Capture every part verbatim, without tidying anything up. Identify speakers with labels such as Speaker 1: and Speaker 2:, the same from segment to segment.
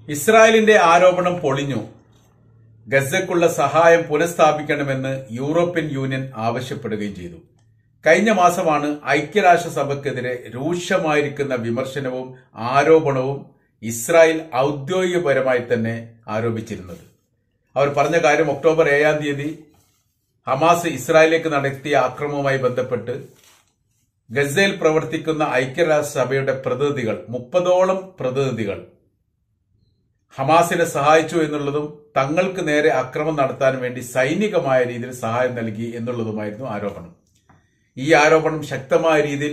Speaker 1: ഇസ്രായേലിന്റെ ആരോപണം പൊളിഞ്ഞു. ഗസയ്ക്കുള്ള സഹായം പുനഃസ്ഥാപിക്കണമെന്ന് യൂറോപ്യൻ യൂണിയൻ ആവശ്യപ്പെടുകയും ചെയ്തു. കഴിഞ്ഞ മാസമാണ് ഐക്യരാഷ്ട്രസഭയ്ക്കെതിരെ രൂക്ഷമായിരിക്കുന്ന വിമർശനവും ആരോപണവും ഇസ്രായേൽ ഔദ്യോഗികപരമായി തന്നെ ആരോപിച്ചിരുന്നത്. അവർ പറഞ്ഞ കാര്യം ഒക്ടോബർ ഏഴാം തീയതി ഹമാസ് ഇസ്രായേലിലേക്ക് നടത്തിയ ആക്രമണവുമായി ബന്ധപ്പെട്ട് ഗസയിൽ പ്രവർത്തിക്കുന്ന ഐക്യരാഷ്ട്രസഭയുടെ പ്രതിനിധികൾ മുപ്പതോളം പ്രതിനിധികൾ ഹമാസിനെ സഹായിച്ചു എന്നുള്ളതും തങ്ങൾക്ക് നേരെ ആക്രമണം നടത്താൻ വേണ്ടി സൈനികമായ രീതിയിൽ സഹായം നൽകി എന്നുള്ളതുമായിരുന്നു ആരോപണം. ഈ ആരോപണം ശക്തമായ രീതിയിൽ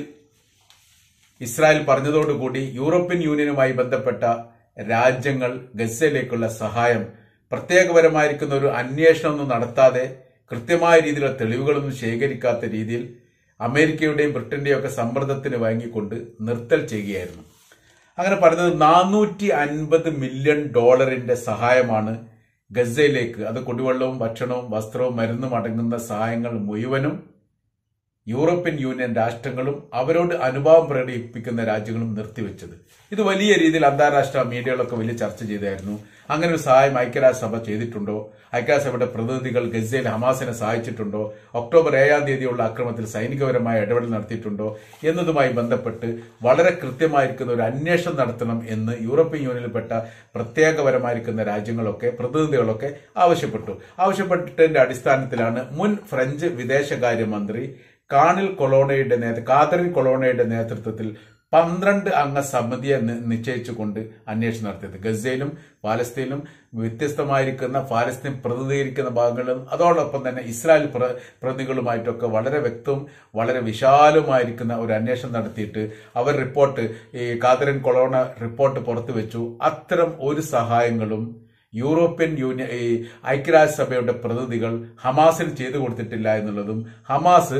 Speaker 1: ഇസ്രായേൽ പറഞ്ഞതോടുകൂടി യൂറോപ്യൻ യൂണിയനുമായി ബന്ധപ്പെട്ട രാജ്യങ്ങൾ ഗസയിലേക്കുള്ള സഹായം പ്രത്യേകപരമായിരിക്കുന്ന ഒരു അന്വേഷണമൊന്നും നടത്താതെ കൃത്യമായ രീതിയിലുള്ള തെളിവുകളൊന്നും ശേഖരിക്കാത്ത രീതിയിൽ അമേരിക്കയുടെയും ബ്രിട്ടന്റെയും ഒക്കെ സമ്മർദ്ദത്തിന് വാങ്ങിക്കൊണ്ട് നിർത്തൽ ചെയ്യുകയായിരുന്നു. അങ്ങനെ പറഞ്ഞത് നാനൂറ്റി അൻപത് മില്യൺ ഡോളറിന്റെ സഹായമാണ് ഗസയിലേക്ക്, അത് കുടിവെള്ളവും ഭക്ഷണവും വസ്ത്രവും മരുന്നും അടങ്ങുന്ന സഹായങ്ങൾ മുഴുവനും യൂറോപ്യൻ യൂണിയൻ രാഷ്ട്രങ്ങളും അവരോട് അനുഭാവം പ്രകടിപ്പിക്കുന്ന രാജ്യങ്ങളും നിർത്തിവെച്ചത്. ഇത് വലിയ രീതിയിൽ അന്താരാഷ്ട്ര മീഡിയകളൊക്കെ വലിയ ചർച്ച ചെയ്തായിരുന്നു. അങ്ങനെ ഒരു സഹായം ഐക്യരാഷ്ട്രസഭ ചെയ്തിട്ടുണ്ടോ? ഐക്യരാഷ്ട്രസഭയുടെ പ്രതിനിധികൾ ഗസയിൽ ഹമാസിനെ സഹായിച്ചിട്ടുണ്ടോ? ഒക്ടോബർ ഏഴാം തീയതിയുള്ള ആക്രമണത്തിൽ സൈനികപരമായ ഇടപെടൽ നടത്തിയിട്ടുണ്ടോ എന്നതുമായി ബന്ധപ്പെട്ട് വളരെ കൃത്യമായിരിക്കുന്ന ഒരു അന്വേഷണം നടത്തണം എന്ന് യൂറോപ്യൻ യൂണിയനിൽപ്പെട്ട പ്രത്യേകപരമായിരിക്കുന്ന രാജ്യങ്ങളൊക്കെ പ്രതിനിധികളൊക്കെ ആവശ്യപ്പെട്ടു. ആവശ്യപ്പെട്ടതിന്റെ അടിസ്ഥാനത്തിലാണ് മുൻ ഫ്രഞ്ച് വിദേശകാര്യമന്ത്രി കാണിൽ കൊളോണയുടെ നേതൃത്വ കാതറിൻ കൊളോണയുടെ നേതൃത്വത്തിൽ പന്ത്രണ്ട് അംഗ സമിതിയെ നിശ്ചയിച്ചുകൊണ്ട് അന്വേഷണം നടത്തിയത്. ഗസയിലും പാലസ്തീനിലും വ്യത്യസ്തമായിരിക്കുന്ന പാലസ്തീൻ പ്രതിനിധീകരിക്കുന്ന ഭാഗങ്ങളിലും അതോടൊപ്പം തന്നെ ഇസ്രായേൽ പ്രതിനിധികളുമായിട്ടൊക്കെ വളരെ വ്യക്തവും വളരെ വിശാലവുമായിരിക്കുന്ന ഒരു അന്വേഷണം നടത്തിയിട്ട് അവർ റിപ്പോർട്ട് ഈ കാതറിൻ കൊളോണ റിപ്പോർട്ട് പുറത്തുവെച്ചു. അത്തരം ഒരു സഹായങ്ങളും യൂറോപ്യൻ യൂണിയൻ ഈ ഐക്യരാഷ്ട്രസഭയുടെ പ്രതിനിധികൾ ഹമാസിന് ചെയ്തു കൊടുത്തിട്ടില്ല എന്നുള്ളതും ഹമാസ്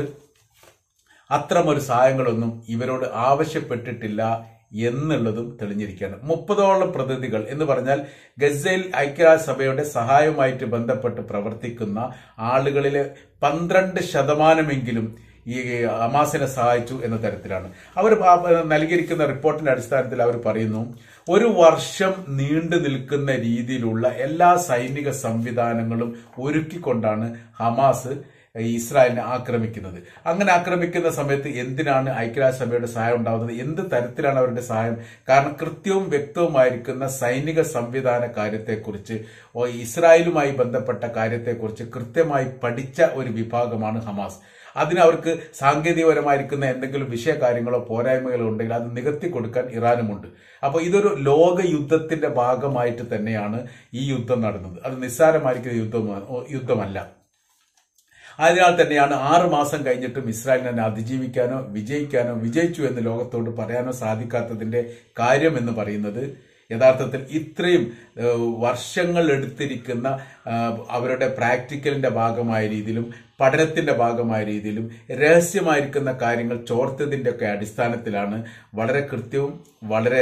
Speaker 1: അത്തരമൊരു സഹായങ്ങളൊന്നും ഇവരോട് ആവശ്യപ്പെട്ടിട്ടില്ല എന്നുള്ളതും തെളിഞ്ഞിരിക്കുകയാണ്. മുപ്പതോളം പ്രതിനിധികൾ എന്ന് പറഞ്ഞാൽ ഗസയിൽ ഐക്യരാഷ്ട്രസഭയുടെ സഹായവുമായിട്ട് ബന്ധപ്പെട്ട് പ്രവർത്തിക്കുന്ന ആളുകളിലെ പന്ത്രണ്ട് ശതമാനമെങ്കിലും ഈ ഹമാസിനെ സഹായിച്ചു എന്ന തരത്തിലാണ് അവർ നൽകിയിരിക്കുന്ന റിപ്പോർട്ടിന്റെ അടിസ്ഥാനത്തിൽ അവർ പറയുന്നു, ഒരു വർഷം നീണ്ടു നിൽക്കുന്ന രീതിയിലുള്ള എല്ലാ സൈനിക സംവിധാനങ്ങളും ഒരുക്കിക്കൊണ്ടാണ് ഹമാസ് ഇസ്രായേലിനെ ആക്രമിക്കുന്നത്. അങ്ങനെ ആക്രമിക്കുന്ന സമയത്ത് എന്തിനാണ് ഐക്യരാഷ്ട്രസഭയുടെ സഹായം ഉണ്ടാവുന്നത്? എന്ത് തരത്തിലാണ് അവരുടെ സഹായം? കാരണം കൃത്യവും വ്യക്തവുമായിരിക്കുന്ന സൈനിക സംവിധാന കാര്യത്തെക്കുറിച്ച് ഇസ്രായേലുമായി ബന്ധപ്പെട്ട കാര്യത്തെക്കുറിച്ച് കൃത്യമായി പഠിച്ച ഒരു വിഭാഗമാണ് ഹമാസ്. അതിന് അവർക്ക് സാങ്കേതികപരമായിരിക്കുന്ന എന്തെങ്കിലും വിഷയകാര്യങ്ങളോ പോരായ്മകളോ ഉണ്ടെങ്കിൽ അത് നികത്തി കൊടുക്കാൻ ഇറാനുമുണ്ട്. അപ്പോൾ ഇതൊരു ലോക യുദ്ധത്തിന്റെ ഭാഗമായിട്ട് തന്നെയാണ് ഈ യുദ്ധം നടന്നത്. അത് നിസ്സാരമായിരിക്കുന്ന യുദ്ധം യുദ്ധമല്ല. അതിനാൽ തന്നെയാണ് ആറ് മാസം കഴിഞ്ഞിട്ടും ഇസ്രായേലിനെ അതിജീവിക്കാനോ വിജയിക്കാനോ വിജയിച്ചു എന്ന് ലോകത്തോട് പറയാനോ സാധിക്കാത്തതിന്റെ കാര്യം എന്ന് പറയുന്നത് യഥാർത്ഥത്തിൽ ഇത്രയും വർഷങ്ങൾ എടുത്തിരിക്കുന്ന അവരുടെ പ്രാക്ടിക്കലിന്റെ ഭാഗമായ രീതിയിലും പഠനത്തിന്റെ ഭാഗമായ രീതിയിലും രഹസ്യമായിരിക്കുന്ന കാര്യങ്ങൾ ചോർത്തതിന്റെ ഒക്കെ അടിസ്ഥാനത്തിലാണ് വളരെ കൃത്യവും വളരെ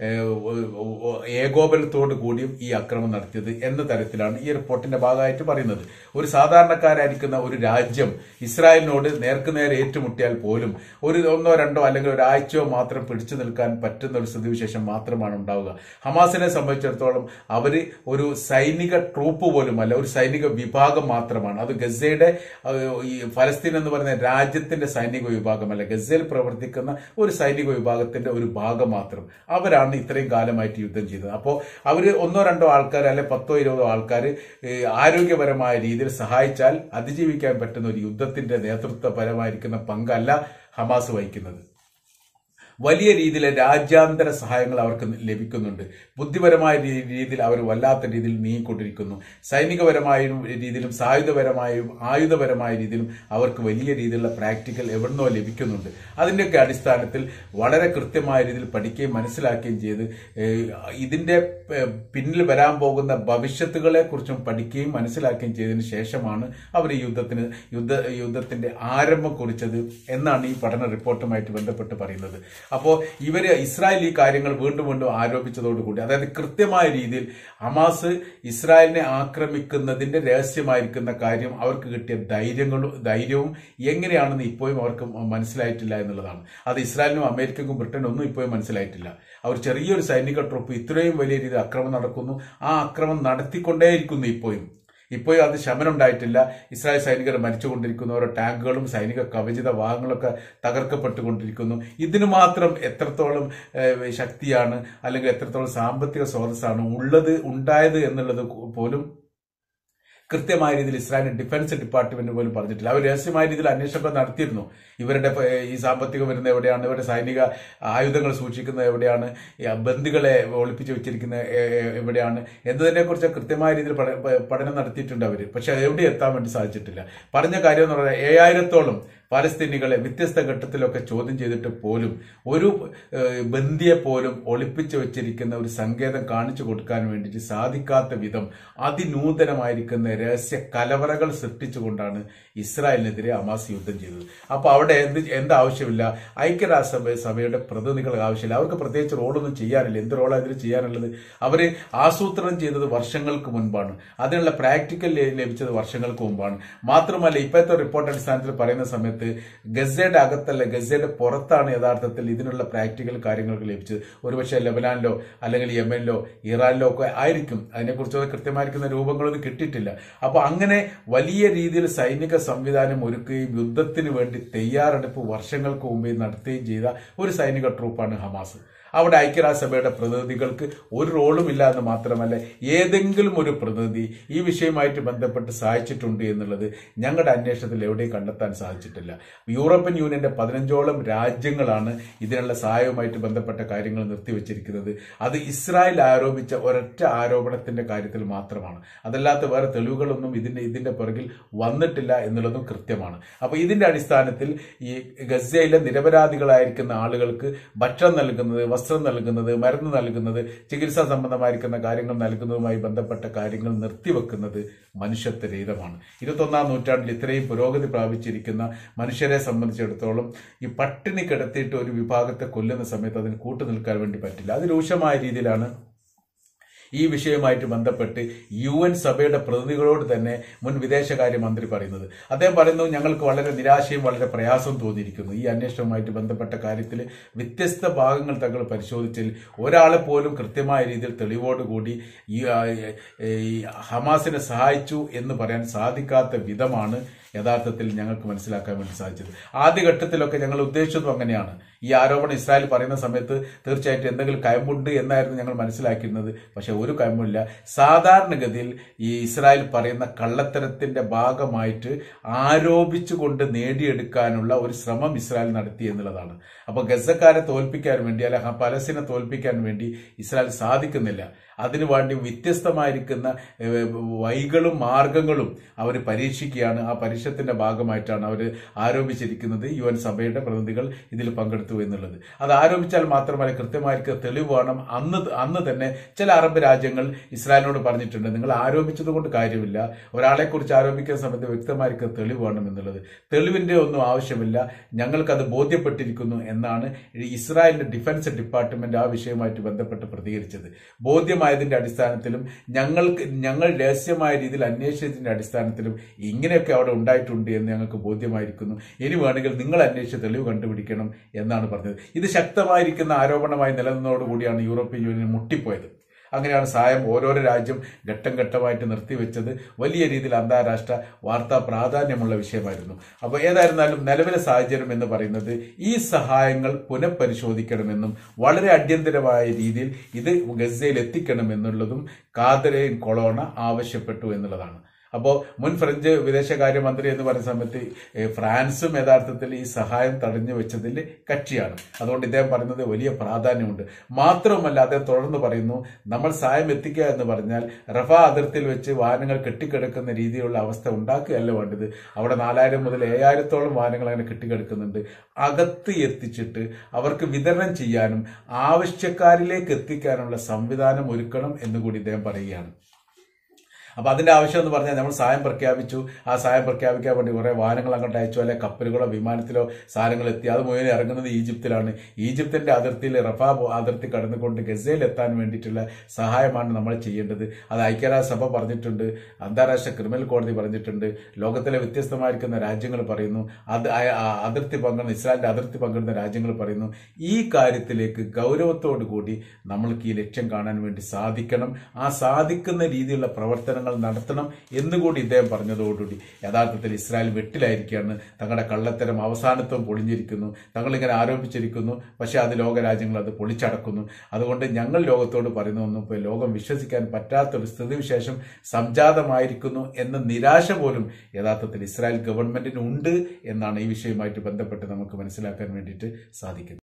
Speaker 1: ഏകോപനത്തോടു കൂടിയും ഈ ആക്രമണം നടത്തിയത് എന്ന തരത്തിലാണ് ഈ റിപ്പോർട്ടിന്റെ ഭാഗമായിട്ട് പറയുന്നത്. ഒരു സാധാരണക്കാരായിരിക്കുന്ന ഒരു രാജ്യം ഇസ്രായേലിനോട് നേർക്കുനേരെ ഏറ്റുമുട്ടിയാൽ പോലും ഒരു ഒന്നോ രണ്ടോ അല്ലെങ്കിൽ ഒരാഴ്ചയോ മാത്രം പിടിച്ചു നിൽക്കാൻ പറ്റുന്ന ഒരു സ്ഥിതിവിശേഷം മാത്രമാണ് ഉണ്ടാവുക. ഹമാസിനെ സംബന്ധിച്ചിടത്തോളം അവര് ഒരു സൈനിക ട്രൂപ്പ് പോലുമല്ല, ഒരു സൈനിക വിഭാഗം മാത്രമാണ്. അത് ഗസയുടെ ഈ ഫലസ്തീൻ എന്ന് പറയുന്ന രാജ്യത്തിന്റെ സൈനിക വിഭാഗമല്ല, ഗസയിൽ പ്രവർത്തിക്കുന്ന ഒരു സൈനിക വിഭാഗത്തിന്റെ ഒരു ഭാഗം മാത്രം. അവരാണ് ഇത്രയും കാലമായിട്ട് യുദ്ധം ചെയ്തത്. അപ്പോൾ അവര് ഒന്നോ രണ്ടോ ആൾക്കാർ അല്ലെ പത്തോ ഇരുപതോ ആൾക്കാർ ആരോഗ്യപരമായ രീതിയിൽ സഹായിച്ചാൽ അതിജീവിക്കാൻ പറ്റുന്ന ഒരു യുദ്ധത്തിന്റെ നേതൃത്വപരമായിരിക്കുന്ന പങ്കല്ല ഹമാസ് വഹിക്കുന്നത്. വലിയ രീതിയിലെ രാജ്യാന്തര സഹായങ്ങൾ അവർക്ക് ലഭിക്കുന്നുണ്ട്. ബുദ്ധിപരമായ രീതിയിൽ അവർ വല്ലാത്ത രീതിയിൽ നീങ്ങിക്കൊണ്ടിരിക്കുന്നു. സൈനികപരമായ രീതിയിലും സായുധപരമായും ആയുധപരമായ രീതിയിലും അവർക്ക് വലിയ രീതിയിലുള്ള പ്രാക്ടിക്കൽ എവിടുന്നോ ലഭിക്കുന്നുണ്ട്. അതിന്റെയൊക്കെ അടിസ്ഥാനത്തിൽ വളരെ കൃത്യമായ രീതിയിൽ പഠിക്കുകയും മനസ്സിലാക്കുകയും ചെയ്ത് ഇതിന്റെ പിന്നിൽ വരാൻ പോകുന്ന ഭവിഷ്യത്തുകളെ കുറിച്ചും പഠിക്കുകയും മനസ്സിലാക്കുകയും ചെയ്തതിനു ശേഷമാണ് അവർ ഈ യുദ്ധത്തിന് യുദ്ധ യുദ്ധത്തിന്റെ ആരംഭം കുറിച്ചത് എന്നാണ് ഈ പഠന റിപ്പോർട്ടുമായിട്ട് ബന്ധപ്പെട്ട് പറയുന്നത്. അപ്പോൾ ഇവര് ഇസ്രായേൽ ഈ കാര്യങ്ങൾ വീണ്ടും വീണ്ടും ആരോപിച്ചതോടുകൂടി, അതായത് കൃത്യമായ രീതിയിൽ ഹമാസ് ഇസ്രായേലിനെ ആക്രമിക്കുന്നതിന്റെ രഹസ്യമായിരിക്കുന്ന കാര്യം അവർക്ക് കിട്ടിയ ധൈര്യങ്ങളും ധൈര്യവും എങ്ങനെയാണെന്ന് ഇപ്പോഴും അവർക്ക് മനസ്സിലായിട്ടില്ല എന്നുള്ളതാണ്. അത് ഇസ്രായേലിനും അമേരിക്കക്കും ബ്രിട്ടനും ഒന്നും ഇപ്പോഴും മനസ്സിലായിട്ടില്ല. അവർ ചെറിയൊരു സൈനിക ട്രൂപ്പ് ഇത്രയും വലിയ രീതിയിൽ ആക്രമണം നടക്കുന്നു, ആ ആക്രമണം നടത്തിക്കൊണ്ടേയിരിക്കുന്നു. ഇപ്പോഴും ഇപ്പോഴും അത് ശമനം ഉണ്ടായിട്ടില്ല. ഇസ്രായേൽ സൈനികർ മരിച്ചുകൊണ്ടിരിക്കുന്നു, ഓരോ ടാങ്കുകളും സൈനിക കവചിത വാഹനങ്ങളൊക്കെ തകർക്കപ്പെട്ടുകൊണ്ടിരിക്കുന്നു. ഇതിന് മാത്രം എത്രത്തോളം ശക്തിയാണ് അല്ലെങ്കിൽ എത്രത്തോളം സാമ്പത്തിക സ്രോതസ്സാണ് ഉള്ളത് ഉണ്ടായത് എന്നുള്ളത് പോലും കൃത്യമായ രീതിയിൽ ഇസ്രായേൽ ഡിഫൻസ് ഡിപ്പാർട്ട്മെന്റ് പോലും പറഞ്ഞിട്ടില്ല. അവർ രഹസ്യമായ രീതിയിൽ അന്വേഷണം നടത്തിയിരുന്നു. ഇവരുടെ ഈ സാമ്പത്തികം വരുന്നത് എവിടെയാണ്, ഇവരുടെ സൈനിക ആയുധങ്ങൾ സൂക്ഷിക്കുന്നത് എവിടെയാണ്, ബന്ദികളെ ഒളിപ്പിച്ചു വെച്ചിരിക്കുന്നത് എവിടെയാണ് എന്നതിനെ കുറിച്ച് കൃത്യമായ രീതിയിൽ പഠനം നടത്തിയിട്ടുണ്ട് അവർ. പക്ഷെ അത് എവിടെ എത്താൻ വേണ്ടി സാധിച്ചിട്ടില്ല. പറഞ്ഞ കാര്യം എന്ന് പറഞ്ഞാൽ ഏഴായിരത്തോളം പാലസ്തീനികളെ വ്യത്യസ്ത ഘട്ടത്തിലൊക്കെ ചോദ്യം ചെയ്തിട്ട് പോലും ഒരു ബന്ദിയെ പോലും ഒളിപ്പിച്ചു വെച്ചിരിക്കുന്ന ഒരു സങ്കേതം കാണിച്ചു കൊടുക്കാൻ വേണ്ടിയിട്ട് സാധിക്കാത്ത വിധം അതിനൂതനമായിരിക്കുന്ന രഹസ്യ കലവറകൾ സൃഷ്ടിച്ചുകൊണ്ടാണ് ഇസ്രായേലിനെതിരെ ഹമാസ് യുദ്ധം ചെയ്തത്. അപ്പൊ അവിടെ എന്ത് എന്താവശ്യമില്ല, ഐക്യരാഷ്ട്രസഭ സഭയുടെ പ്രതിനിധികൾ ആവശ്യമില്ല. അവർക്ക് പ്രത്യേകിച്ച് റോളൊന്നും ചെയ്യാനില്ല. എന്ത് റോളാണ് ഇതിൽ ചെയ്യാനുള്ളത്? അവര് ആസൂത്രണം ചെയ്തത് വർഷങ്ങൾക്ക് മുൻപാണ്, അതിനുള്ള പ്രാക്ടിക്കൽ ലഭിച്ചത് വർഷങ്ങൾക്ക് മുമ്പാണ്. മാത്രമല്ല ഇപ്പോഴത്തെ റിപ്പോർട്ട് അടിസ്ഥാനത്തിൽ പറയുന്ന സമയത്ത് ഗസയുടെ അകത്തല്ല, ഗസയുടെ പുറത്താണ് യഥാർത്ഥത്തിൽ ഇതിനുള്ള പ്രാക്ടിക്കൽ കാര്യങ്ങൾക്ക് ലഭിച്ചത്. ഒരുപക്ഷെ ലെബനാനിലോ അല്ലെങ്കിൽ യമനിലോ ഇറാനിലോ ഒക്കെ ആയിരിക്കും. അതിനെക്കുറിച്ച് കൃത്യമായിരിക്കുന്ന രൂപങ്ങളൊന്നും കിട്ടിയിട്ടില്ല. അപ്പൊ അങ്ങനെ വലിയ രീതിയിൽ സൈനിക സംവിധാനം ഒരുക്കുകയും യുദ്ധത്തിന് വേണ്ടി തയ്യാറെടുപ്പ് വർഷങ്ങൾക്ക് മുമ്പേ നടത്തുകയും ചെയ്ത ഒരു സൈനിക ട്രൂപ്പാണ് ഹമാസ്. അവിടെ ഐക്യരാഷ്ട്രസഭയുടെ പ്രതിനിധികൾക്ക് ഒരു റോളും ഇല്ല എന്ന് മാത്രമല്ല, ഏതെങ്കിലും ഒരു പ്രതിനിധി ഈ വിഷയവുമായിട്ട് ബന്ധപ്പെട്ട് സഹായിച്ചിട്ടുണ്ട് എന്നുള്ളത് ഞങ്ങളുടെ അന്വേഷണത്തിൽ എവിടെയും കണ്ടെത്താൻ സാധിച്ചിട്ടില്ല. യൂറോപ്യൻ യൂണിയന്റെ പതിനഞ്ചോളം രാജ്യങ്ങളാണ് ഇതിനുള്ള സഹായവുമായിട്ട് ബന്ധപ്പെട്ട കാര്യങ്ങൾ നിർത്തിവെച്ചിരിക്കുന്നത്. അത് ഇസ്രായേൽ ആരോപിച്ച ഒരൊറ്റ ആരോപണത്തിന്റെ കാര്യത്തിൽ മാത്രമാണ്. അതല്ലാത്ത വേറെ തെളിവുകളൊന്നും ഇതിന്റെ ഇതിന്റെ പുറകിൽ വന്നിട്ടില്ല എന്നുള്ളതും കൃത്യമാണ്. അപ്പൊ ഇതിന്റെ അടിസ്ഥാനത്തിൽ ഈ ഗസയിലെ നിരപരാധികളായിരിക്കുന്ന ആളുകൾക്ക് ഭക്ഷണം നൽകുന്നത്, വസ്ത്രം നൽകുന്നത്, മരുന്ന് നൽകുന്നത്, ചികിത്സാ സംബന്ധമായിരിക്കുന്ന കാര്യങ്ങൾ നൽകുന്നതുമായി ബന്ധപ്പെട്ട കാര്യങ്ങൾ നിർത്തിവെക്കുന്നത് മനുഷ്യത്വരഹിതമാണ്. ഇരുപത്തൊന്നാം നൂറ്റാണ്ടിൽ ഇത്രയും പുരോഗതി പ്രാപിച്ചിരിക്കുന്ന മനുഷ്യരെ സംബന്ധിച്ചിടത്തോളം ഈ പട്ടിണി കിടത്തിയിട്ട് ഒരു വിഭാഗത്തെ കൊല്ലുന്ന സമയത്ത് അതിന് കൂട്ടു നിൽക്കാൻ വേണ്ടി പറ്റില്ല. അതിരൂക്ഷമായ രീതിയിലാണ് ഈ വിഷയവുമായിട്ട് ബന്ധപ്പെട്ട് യു എൻ സഭയുടെ പ്രതിനിധികളോട് തന്നെ മുൻ വിദേശകാര്യമന്ത്രി പറയുന്നത്. അദ്ദേഹം പറയുന്നു, ഞങ്ങൾക്ക് വളരെ നിരാശയും വളരെ പ്രയാസവും തോന്നിയിരിക്കുന്നു. ഈ അന്വേഷണവുമായിട്ട് ബന്ധപ്പെട്ട കാര്യത്തിൽ വ്യത്യസ്ത ഭാഗങ്ങൾ തങ്ങൾ പരിശോധിച്ചതിൽ ഒരാളെ പോലും കൃത്യമായ രീതിയിൽ തെളിവോടുകൂടി ഈ ഹമാസിനെ സഹായിച്ചു എന്ന് പറയാൻ സാധിക്കാത്ത വിധമാണ് യഥാർത്ഥത്തിൽ ഞങ്ങൾക്ക് മനസ്സിലാക്കാൻ വേണ്ടി സാധിച്ചത്. ആദ്യഘട്ടത്തിലൊക്കെ ഞങ്ങൾ ഉദ്ദേശിച്ചതും അങ്ങനെയാണ്. ഈ ആരോപണം ഇസ്രായേൽ പറയുന്ന സമയത്ത് തീർച്ചയായിട്ടും എന്തെങ്കിലും കയമ്പുണ്ട് എന്നായിരുന്നു ഞങ്ങൾ മനസ്സിലാക്കിയിരുന്നത്. പക്ഷെ ഒരു കയമ്പുമില്ല. സാധാരണഗതിയിൽ ഈ ഇസ്രായേൽ പറയുന്ന കള്ളത്തരത്തിന്റെ ഭാഗമായിട്ട് ആരോപിച്ചുകൊണ്ട് നേടിയെടുക്കാനുള്ള ഒരു ശ്രമം ഇസ്രായേൽ നടത്തി എന്നുള്ളതാണ്. അപ്പൊ ഗസക്കാരെ തോൽപ്പിക്കാൻ വേണ്ടി അല്ല പലസ്തീനെ തോൽപ്പിക്കാൻ വേണ്ടി ഇസ്രായേൽ സാധിക്കുന്നില്ല. അതിനുവേണ്ടി വ്യത്യസ്തമായിരിക്കുന്ന വഴികളും മാർഗങ്ങളും അവർ പരീക്ഷിക്കുകയാണ്. ആ പരീക്ഷത്തിന്റെ ഭാഗമായിട്ടാണ് അവർ ആരോപിച്ചിരിക്കുന്നത് യു എൻ സഭയുടെ പ്രതിനിധികൾ ഇതിൽ പങ്കെടുത്തു എന്നുള്ളത്. അത് ആരോപിച്ചാൽ മാത്രമല്ല, കൃത്യമായിരിക്കും തെളിവ് വേണം. അന്ന് അന്ന് തന്നെ ചില അറബ് രാജ്യങ്ങൾ ഇസ്രായേലിനോട് പറഞ്ഞിട്ടുണ്ട്, നിങ്ങൾ ആരോപിച്ചത് കൊണ്ട് കാര്യമില്ല, ഒരാളെ കുറിച്ച് ആരോപിക്കുന്ന സമയത്ത് വ്യക്തമായിരിക്കും തെളിവ് വേണം എന്നുള്ളത്. തെളിവിന്റെ ഒന്നും ആവശ്യമില്ല, ഞങ്ങൾക്കത് ബോധ്യപ്പെട്ടിരിക്കുന്നു എന്നാണ് ഇസ്രായേലിന്റെ ഡിഫൻസ് ഡിപ്പാർട്ട്മെന്റ് ആ വിഷയവുമായിട്ട് ബന്ധപ്പെട്ട് പ്രതികരിച്ചത്. ബോധ്യമായതിന്റെ അടിസ്ഥാനത്തിലും ഞങ്ങൾക്ക് ഞങ്ങൾ രഹസ്യമായ രീതിയിൽ അന്വേഷിച്ചതിന്റെ അടിസ്ഥാനത്തിലും ഇങ്ങനെയൊക്കെ അവിടെ ഉണ്ടായിട്ടുണ്ട് എന്ന് ഞങ്ങൾക്ക് ബോധ്യമായിരിക്കുന്നു. ഇനി വേണമെങ്കിൽ നിങ്ങൾ അന്വേഷിച്ച് തെളിവ് കണ്ടുപിടിക്കണം എന്നാണ് പറഞ്ഞത്. ഇത് ശക്തമായിരിക്കുന്ന ആരോപണമായി നിലനിന്നതോടുകൂടിയാണ് യൂറോപ്യൻ യൂണിയൻ മുട്ടിപ്പോയത്. അങ്ങനെയാണ് സഹായം ഓരോരോ രാജ്യം ഘട്ടം ഘട്ടമായിട്ട് നിർത്തിവെച്ചത്. വലിയ രീതിയിൽ അന്താരാഷ്ട്ര വാർത്താ പ്രാധാന്യമുള്ള വിഷയമായിരുന്നു. അപ്പോൾ ഏതായിരുന്നാലും നിലവിലെ സാഹചര്യം എന്ന് പറയുന്നത് ഈ സഹായങ്ങൾ പുനഃപരിശോധിക്കണമെന്നും വളരെ അടിയന്തരമായ രീതിയിൽ ഇത് ഗസയിൽ എത്തിക്കണമെന്നുള്ളതും കാതറീൻ കൊളോണ ആവശ്യപ്പെട്ടു എന്നുള്ളതാണ്. അപ്പോൾ മുൻ ഫ്രഞ്ച് വിദേശകാര്യമന്ത്രി എന്ന് പറയുന്ന സമയത്ത് ഫ്രാൻസും യഥാർത്ഥത്തിൽ ഈ സഹായം തടഞ്ഞു വെച്ചതിൽ കക്ഷിയാണ്. അതുകൊണ്ട് ഇദ്ദേഹം പറയുന്നത് വലിയ പ്രാധാന്യമുണ്ട്. മാത്രവുമല്ല അദ്ദേഹം തുടർന്ന് പറയുന്നു, നമ്മൾ സഹായം എത്തിക്കുക എന്ന് പറഞ്ഞാൽ റഫാ അതിർത്തിയിൽ വെച്ച് വാഹനങ്ങൾ കെട്ടിക്കിടക്കുന്ന രീതിയിലുള്ള അവസ്ഥ ഉണ്ടാക്കുകയല്ല വേണ്ടത്. അവിടെ നാലായിരം മുതൽ ഏഴായിരത്തോളം വാഹനങ്ങൾ അങ്ങനെ കെട്ടിക്കിടക്കുന്നുണ്ട്. അകത്ത് എത്തിച്ചിട്ട് അവർക്ക് വിതരണം ചെയ്യാനും ആവശ്യക്കാരിലേക്ക് എത്തിക്കാനുള്ള സംവിധാനം ഒരുക്കണം എന്നുകൂടി ഇദ്ദേഹം പറയുകയാണ്. അപ്പൊ അതിന്റെ ആവശ്യം എന്ന് പറഞ്ഞാൽ നമ്മൾ സഹായം പ്രഖ്യാപിച്ചു, ആ സഹായം പ്രഖ്യാപിക്കാൻ വേണ്ടി കുറെ വാഹനങ്ങൾ അങ്ങോട്ട് അയച്ചു, അല്ലെ കപ്പലുകളോ വിമാനത്തിലോ സാധനങ്ങൾ എത്തി. അത് മുഴുവൻ ഇറങ്ങുന്നത് ഈജിപ്തിലാണ്. ഈജിപ്തിന്റെ അതിർത്തിയിൽ റഫാ അതിർത്തി കടന്നുകൊണ്ട് ഗസയിൽ എത്താൻ വേണ്ടിയിട്ടുള്ള സഹായമാണ് നമ്മൾ ചെയ്യേണ്ടത്. അത് ഐക്യരാഷ്ട്രസഭ പറഞ്ഞിട്ടുണ്ട്, അന്താരാഷ്ട്ര ക്രിമിനൽ കോടതി പറഞ്ഞിട്ടുണ്ട്, ലോകത്തിലെ വ്യത്യസ്തമായിരിക്കുന്ന രാജ്യങ്ങൾ പറയുന്നു, അത് അതിർത്തി പങ്കിടുന്ന ഇസ്രായേലിന്റെ അതിർത്തി പങ്കിടുന്ന രാജ്യങ്ങൾ പറയുന്നു. ഈ കാര്യത്തിലേക്ക് ഗൗരവത്തോടു കൂടി നമ്മൾക്ക് ഈ ലക്ഷ്യം കാണാൻ വേണ്ടി സാധിക്കണം. ആ സാധിക്കുന്ന രീതിയിലുള്ള പ്രവർത്തനങ്ങൾ നടത്തണം എന്നുകൂടി ഇദ്ദേഹം പറഞ്ഞതോടുകൂടി യഥാർത്ഥത്തിൽ ഇസ്രായേൽ വെട്ടിലായിരിക്കുകയാണ്. തങ്ങളുടെ കള്ളത്തരം അവസാനത്വം പൊളിഞ്ഞിരിക്കുന്നു. തങ്ങളിങ്ങനെ ആരോപിച്ചിരിക്കുന്നു, പക്ഷെ അത് ലോകരാജ്യങ്ങൾ അത് പൊളിച്ചടക്കുന്നു. അതുകൊണ്ട് ഞങ്ങൾ ലോകത്തോട് പറയുന്നൊന്നും ഇപ്പോൾ ലോകം വിശ്വസിക്കാൻ പറ്റാത്തൊരു സ്ഥിതിവിശേഷം സംജാതമായിരിക്കുന്നു എന്ന നിരാശ പോലും യഥാർത്ഥത്തിൽ ഇസ്രായേൽ ഗവൺമെന്റിന് ഉണ്ട് എന്നാണ് ഈ വിഷയവുമായിട്ട് ബന്ധപ്പെട്ട് നമുക്ക് മനസ്സിലാക്കാൻ വേണ്ടിയിട്ട് സാധിക്കുന്നത്.